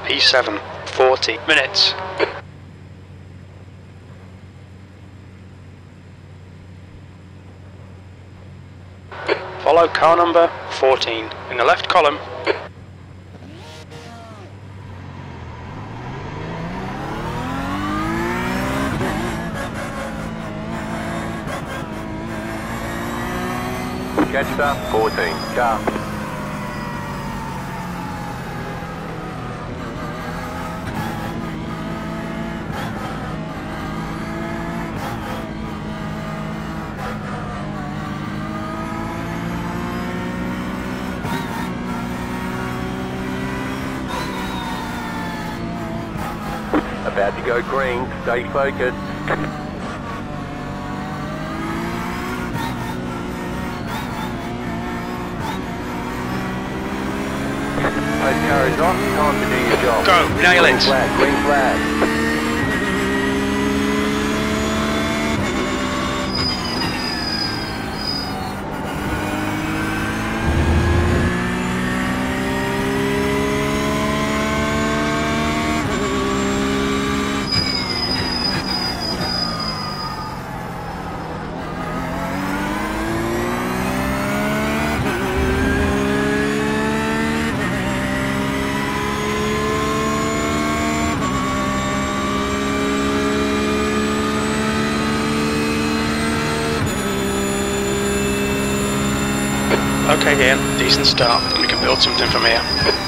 P7, 40 minutes. Follow car number 14 in the left column. Jetstar 14, car. About to go green, stay focused. Post car is off, time to do your job. Go, nail it. Green flag. Okay Ian, decent start. We can build something from here.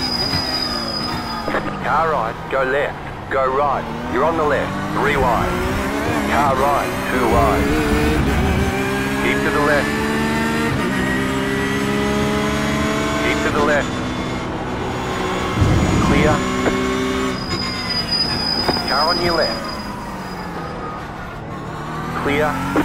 Car right, go left. Go right. You're on the left. 3 wide. Car right, 2 wide. Keep to the left. Keep to the left. Clear. Car on your left. Clear.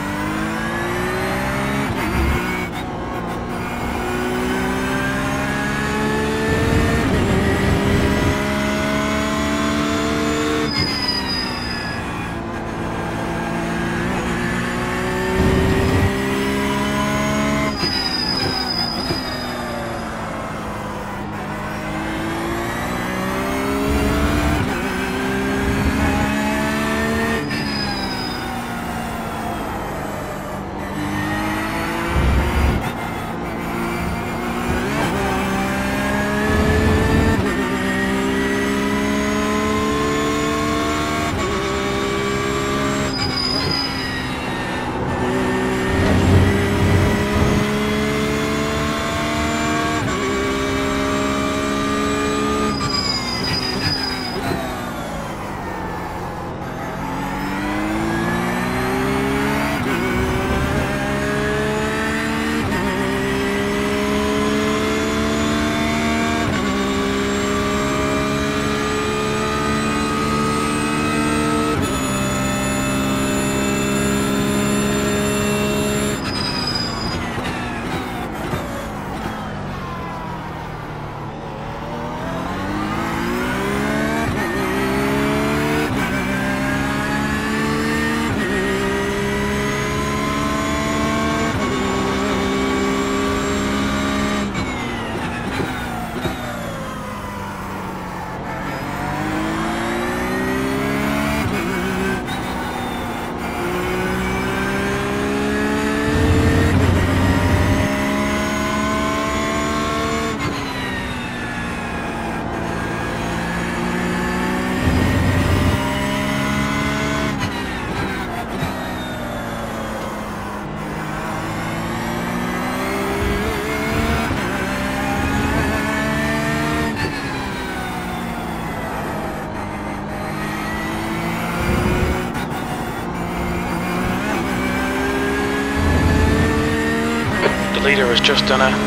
Leader has just done a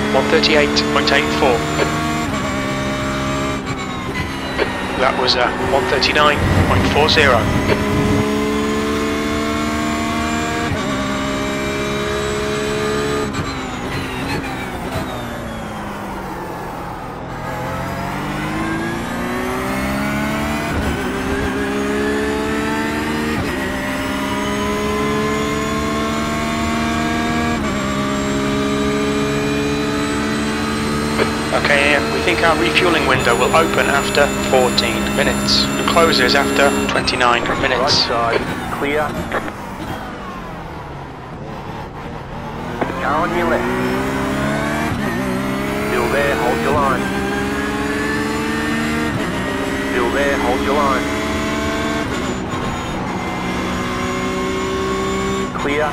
138.84. That was a 139.40. Okay, Ian, we 15-car refueling window will open after 14 minutes and closes after 29 Right minutes. side, clear. Car on your left. Still there, hold your line. Still there, hold your line. Clear.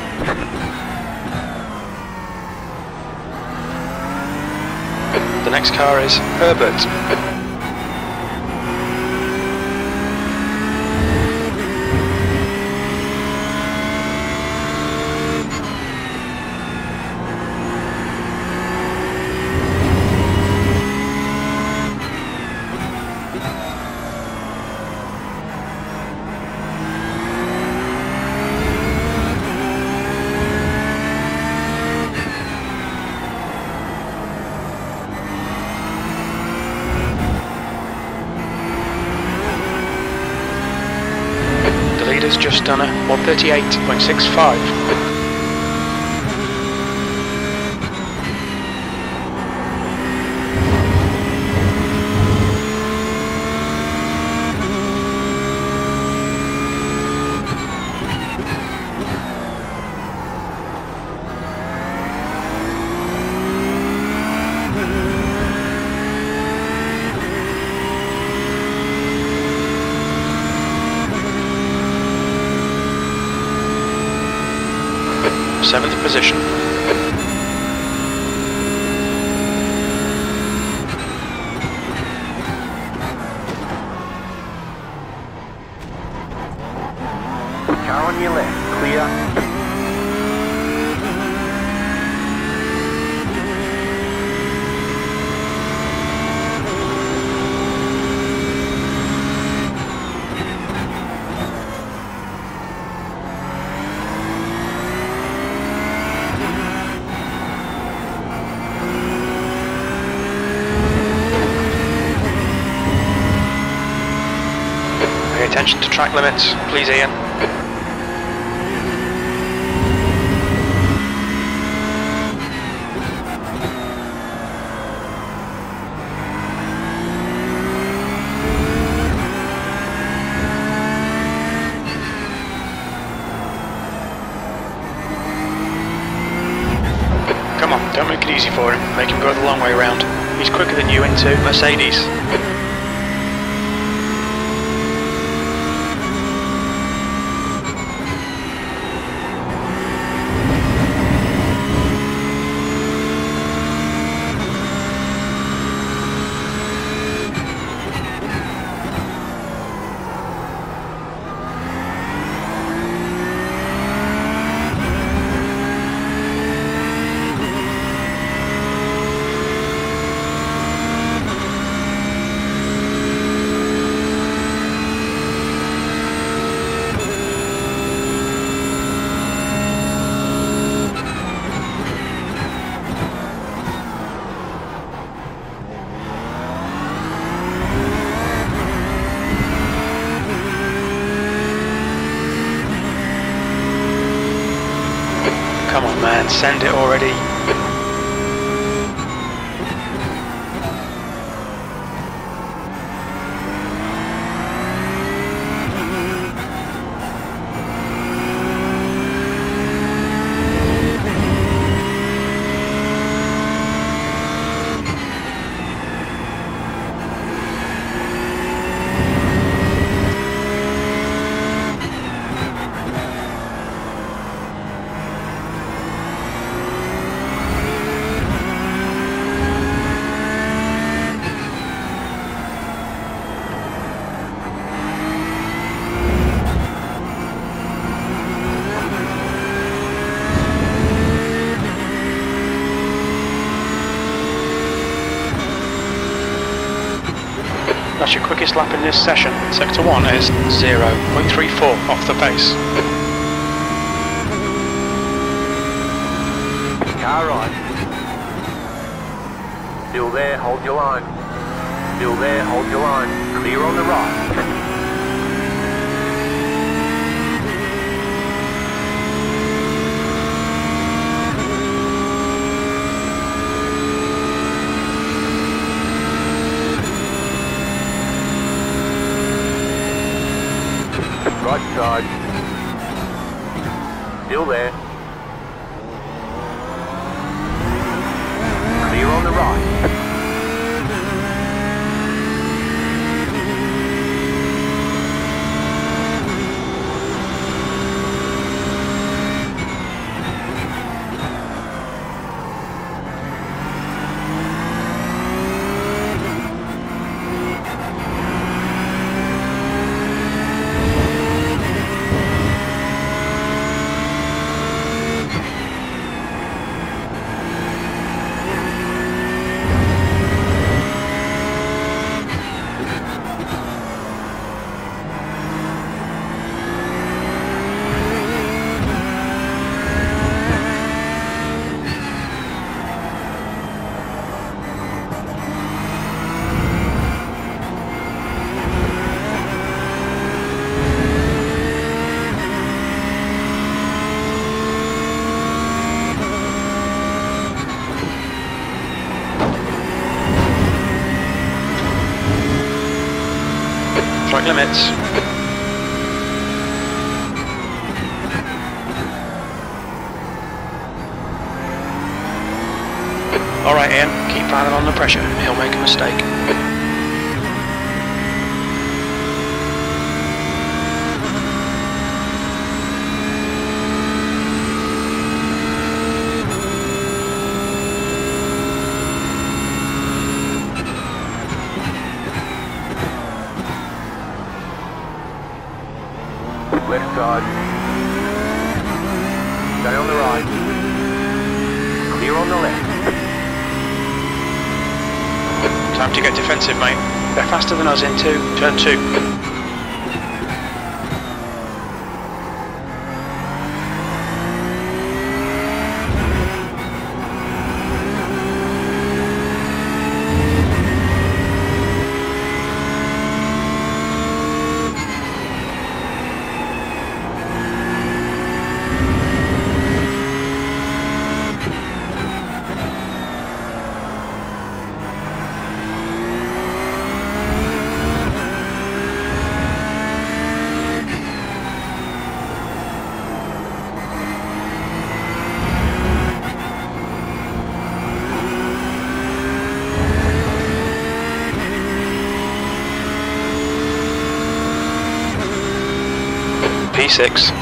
The next car is Herbert. 'The leader's just done a 138.65. Seventh position. Car on your left, clear. Pay attention to track limits, please, Ian. Come on, don't make it easy for him. Make him go the long way round. He's quicker than you into Mercedes. Come on, man, send it already. That's your quickest lap in this session. Sector 1 is 0.34 off the pace. Car right. Still there, hold your line. Still there, hold your line. Clear on the right. Right side. Still there. Clear on the right. Track limits. Alright Ian, keep firing on the pressure, he'll make a mistake. Left side. Stay on the right. Clear on the left. Time to get defensive, mate. They're faster than us in turn 2. P6.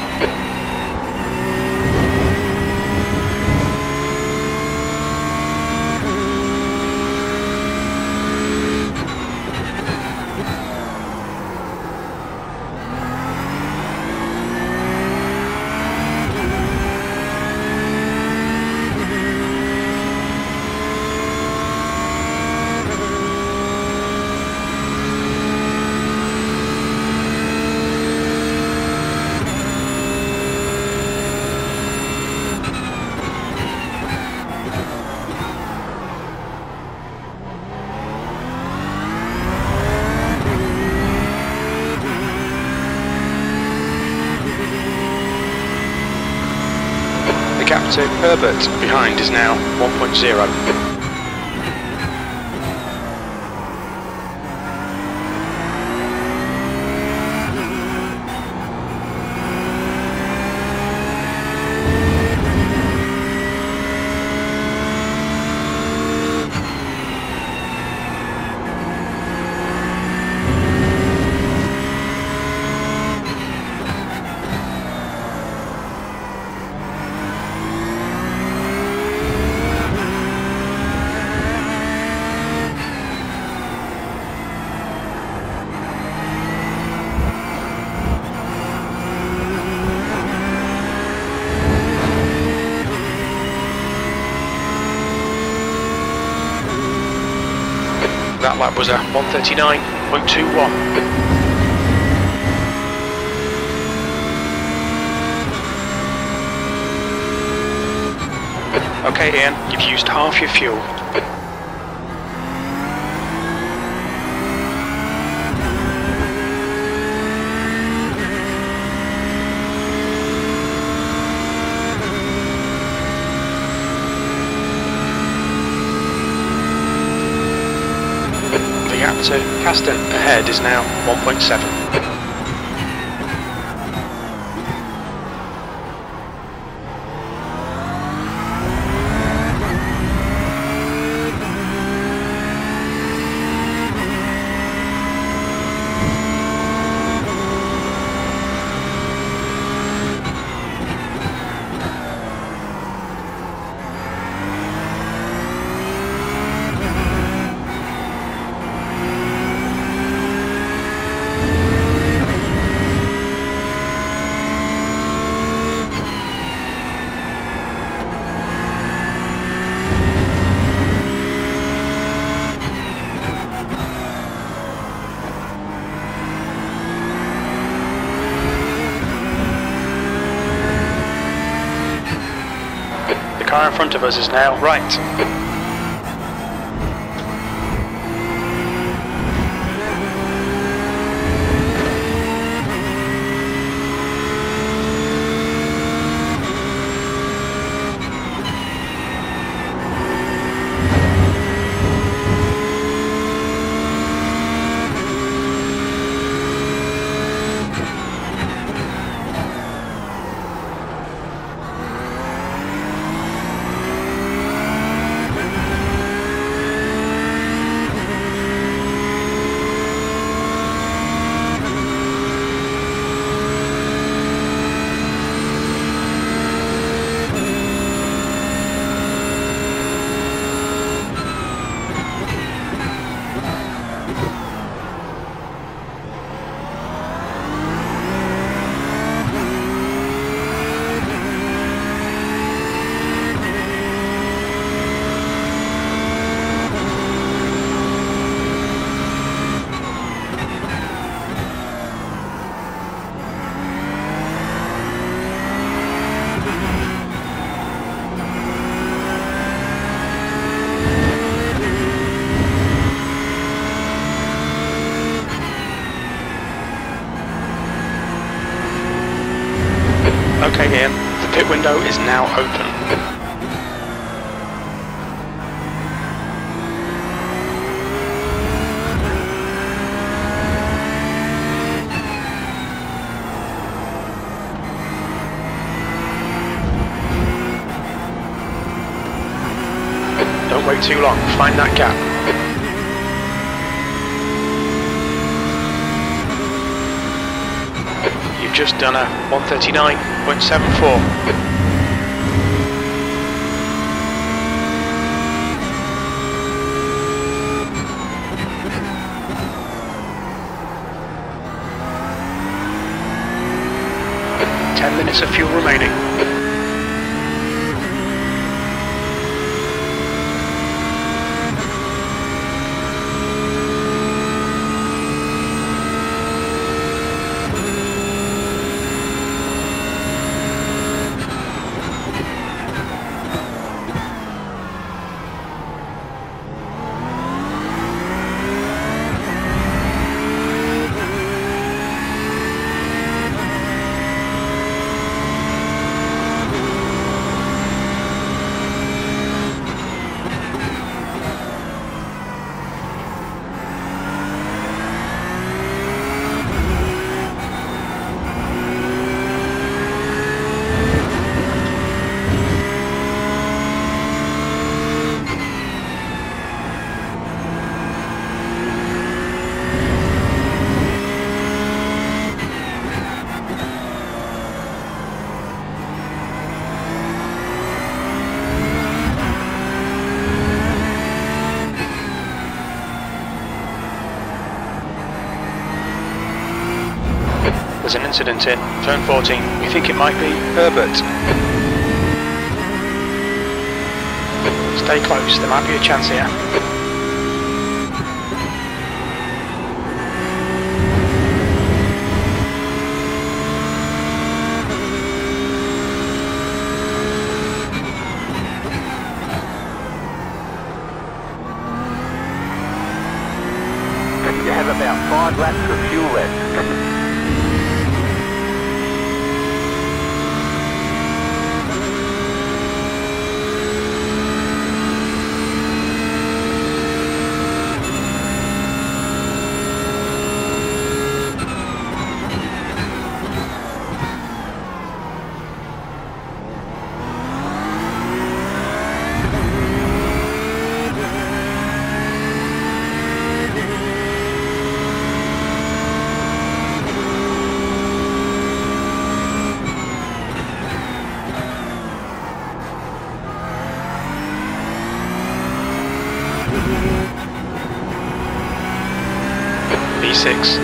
The gap to Herbert behind is now 1.0. That lap was a 1:39.21. Okay Ian, you've used half your fuel. The gap to Caston ahead is now 1.7. car in front of us is now right. Okay, Ian, the pit window is now open. Don't wait too long, find that gap. You've just done a 139.74. Minutes of fuel remaining. There's an incident in turn 14. We think it might be Herbert. Stay close, there might be a chance here. You have about 5 laps of fuel left. V6.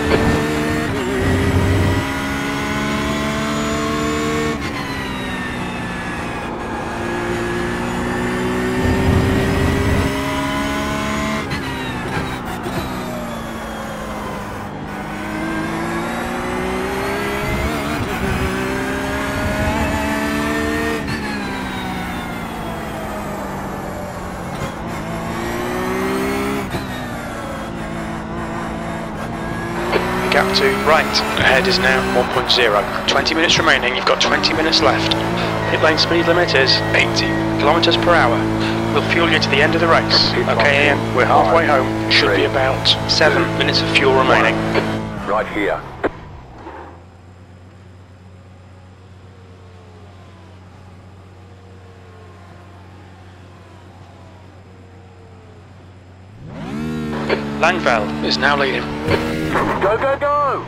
gap to right. Ahead is now 1.0. 20 minutes remaining, you've got 20 minutes left. Pit lane speed limit is 80 kilometers per hour. We'll fuel you to the end of the race. Okay, Ian, we're halfway home. Should be about 7 minutes of fuel remaining. Right here. Langveld is now leading. Go, go, go!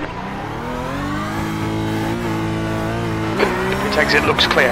Pit exit looks clear.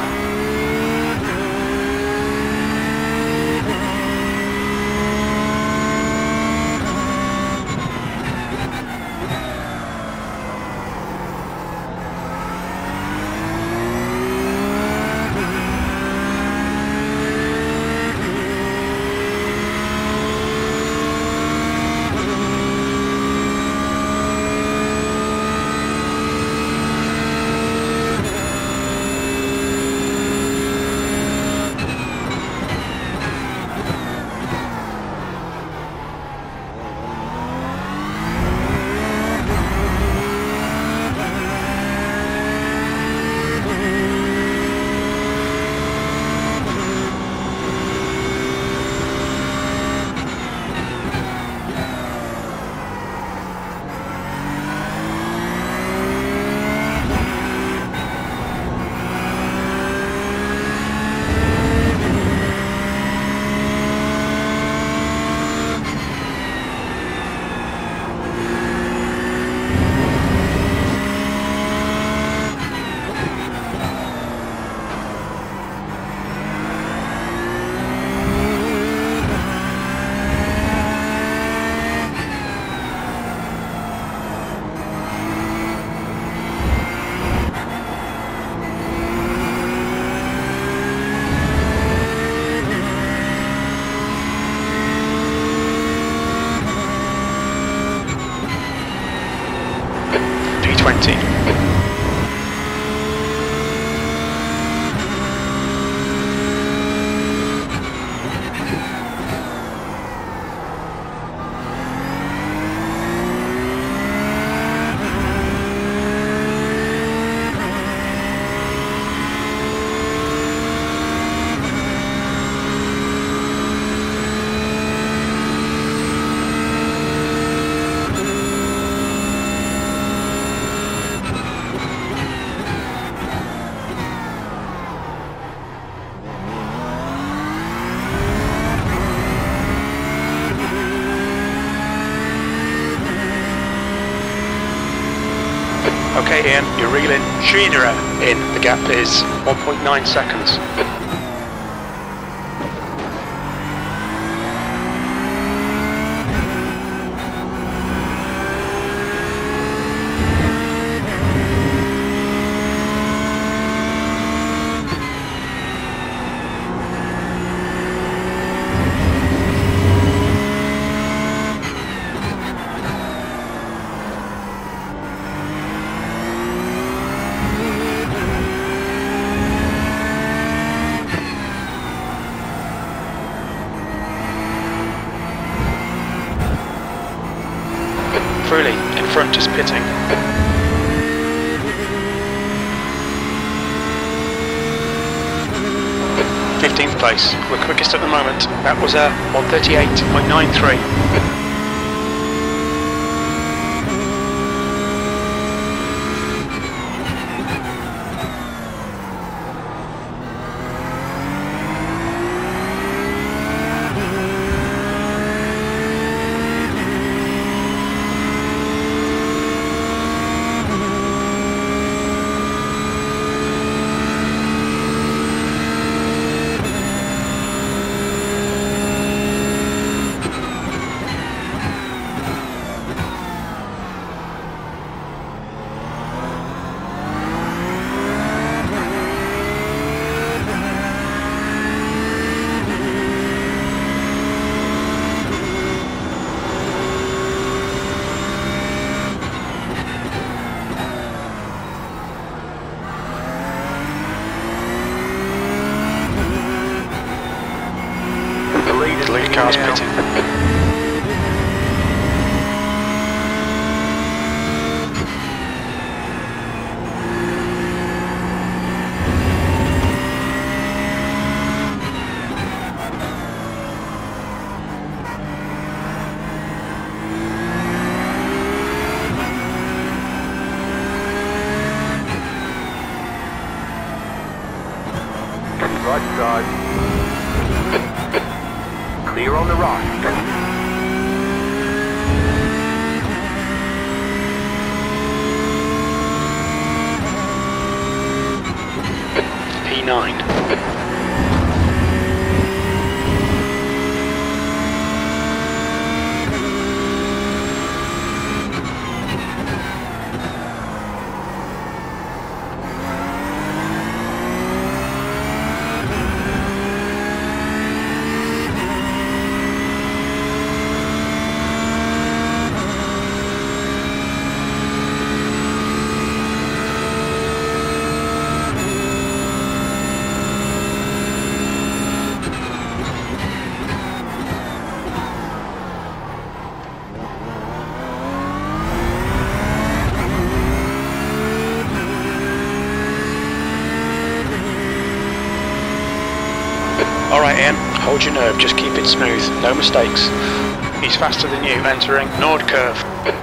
P20. Okay, Ian, you're reeling Schneiderer in. The gap is 1.9 seconds. Fruley in front is pitting. 15th place. We're quickest at the moment. That was a 1:38.93. The lead car's pitting. side. Clear on the right. P9. Alright Ian, hold your nerve, just keep it smooth, no mistakes. He's faster than you, entering Nord curve.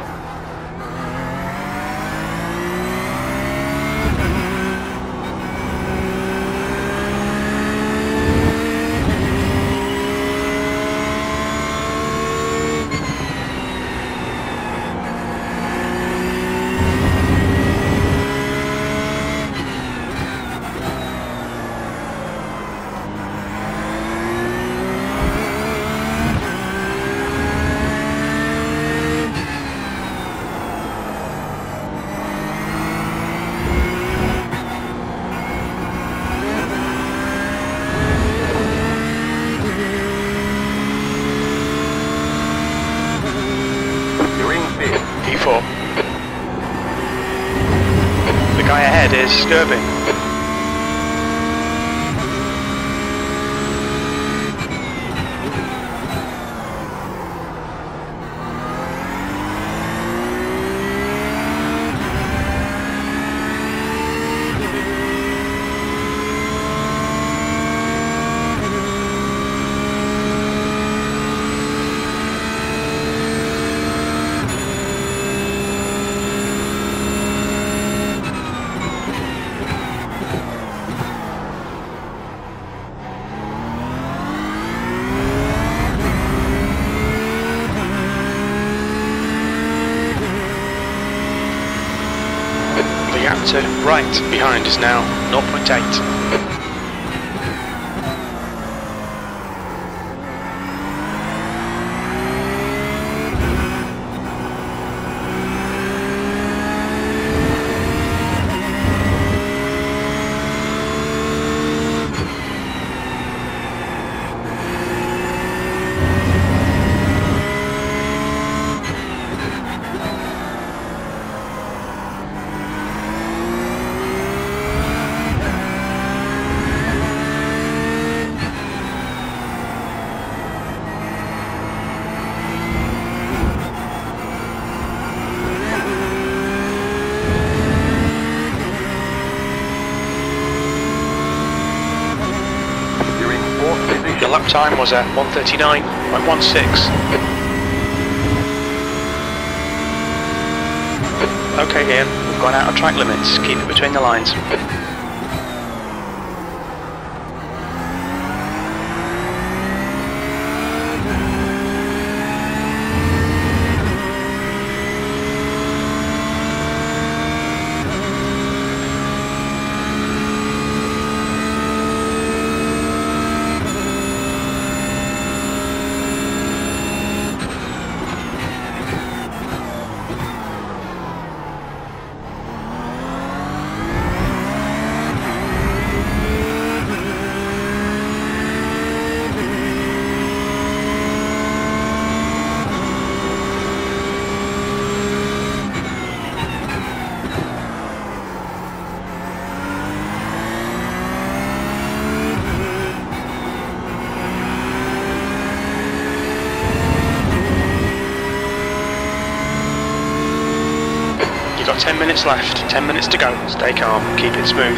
P4. The guy ahead is Sterby. To right behind is now 0.8. Your lap time was at 1:39.16. Okay Ian, we've gone out of track limits, keep it between the lines. You've got 10 minutes left, 10 minutes to go. Stay calm, keep it smooth.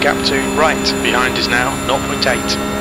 Gap to right behind is now 0.8.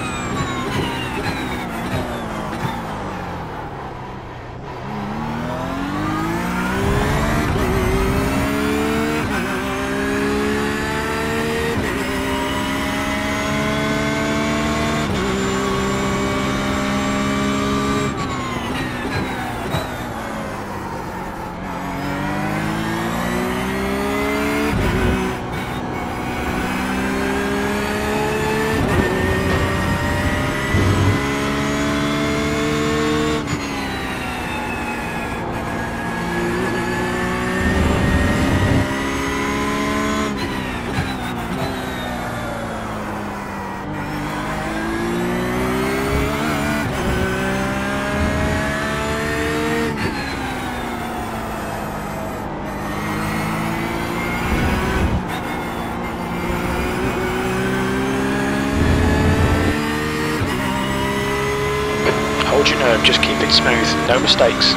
Hold your nerve, just keep it smooth, no mistakes.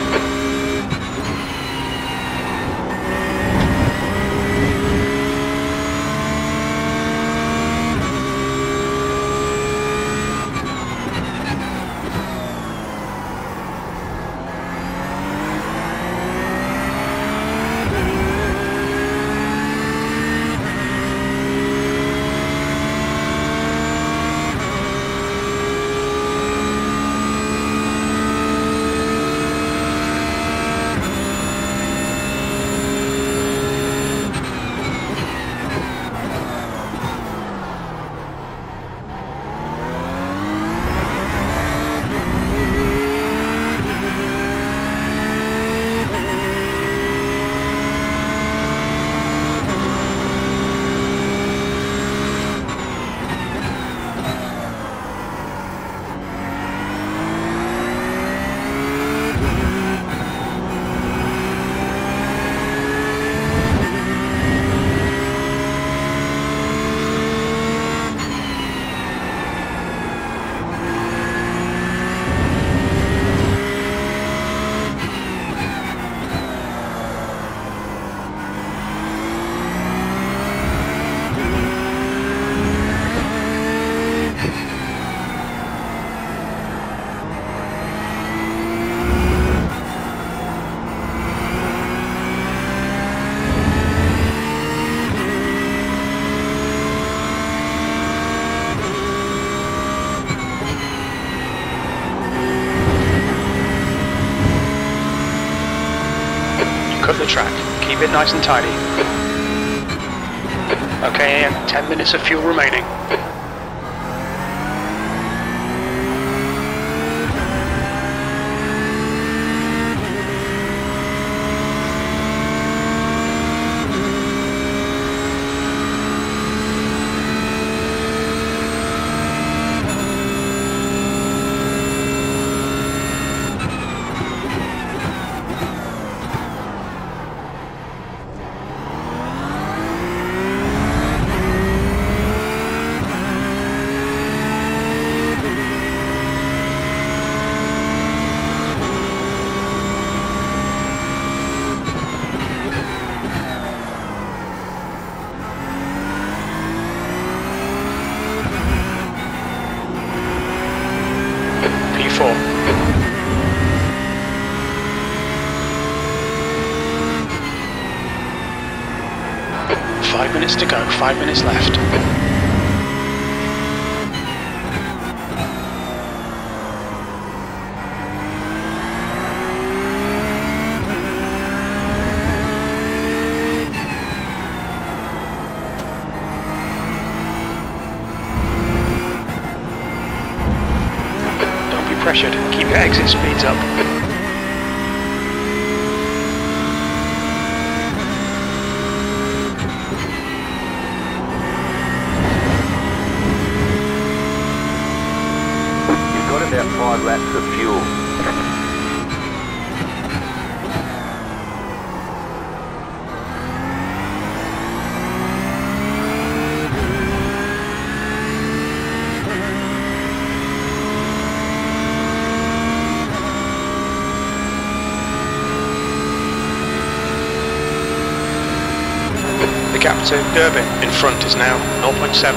Cut the track, keep it nice and tidy. Okay, Ian, 10 minutes of fuel remaining. P4. Five minutes to go, 5 minutes left. Pressured. Keep your exit speeds up. You've got about 5 laps of fuel. The gap to Durbin. In front is now 0.7.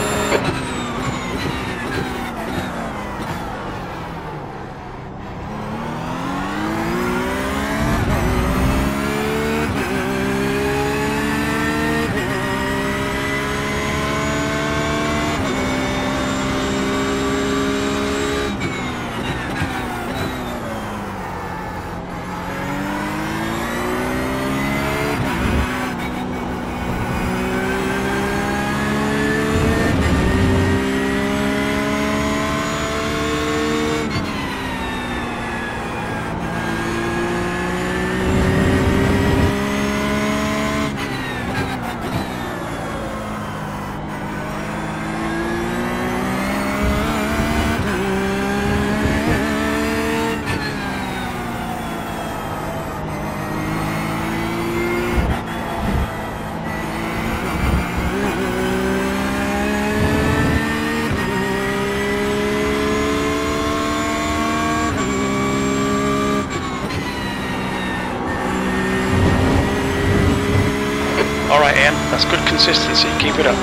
Alright Ian, that's good consistency, keep it up.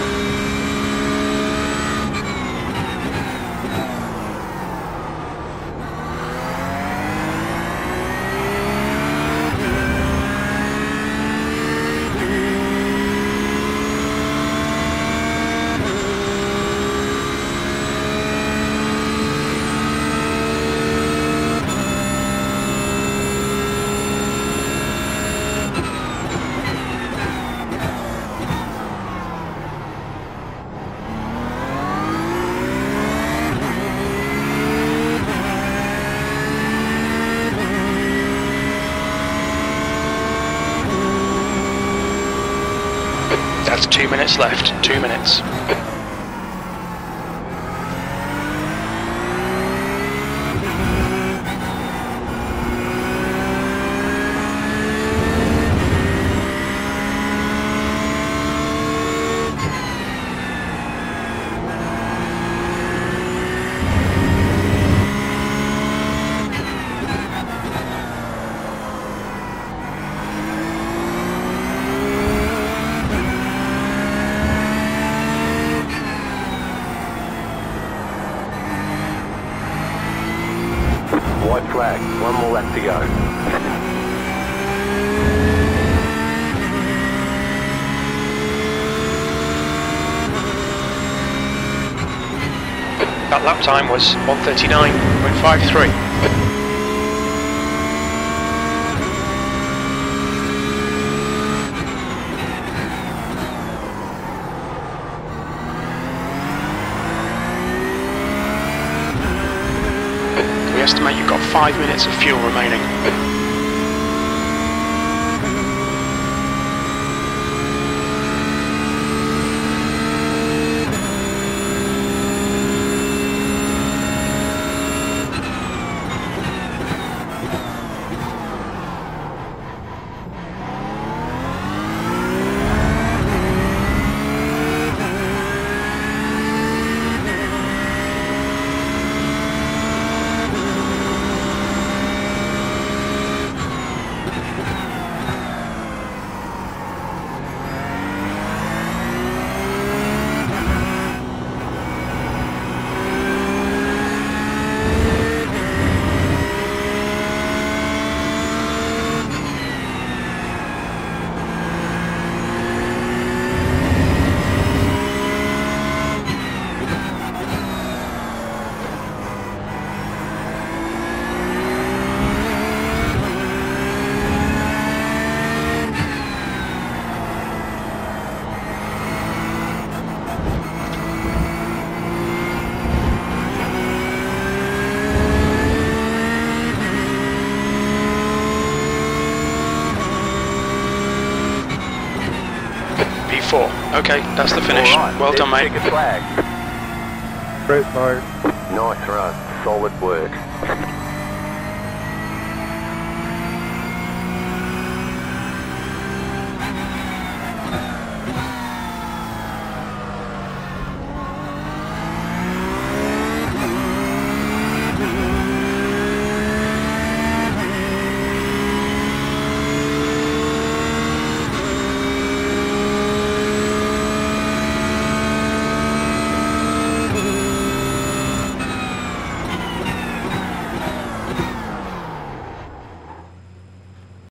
That's 2 minutes left, 2 minutes. White flag, one more lap to go. That lap time was 1:39.53. We estimate you've got 5 minutes of fuel remaining. Okay, that's the finish. Right, well done, mate. Flag. Great start. Nice run. Solid work.